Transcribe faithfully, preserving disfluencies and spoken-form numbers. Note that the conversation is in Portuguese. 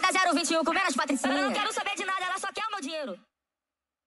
zero vinte e um comendo as patricinhas. Eu não quero saber de nada, ela só quer o meu dinheiro.